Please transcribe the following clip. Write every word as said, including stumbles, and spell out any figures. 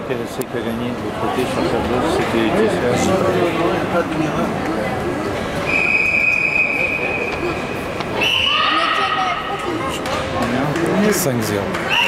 c'est qui a gagné de l'autre côté sur le tableau, c'était T C H. cinq zéro.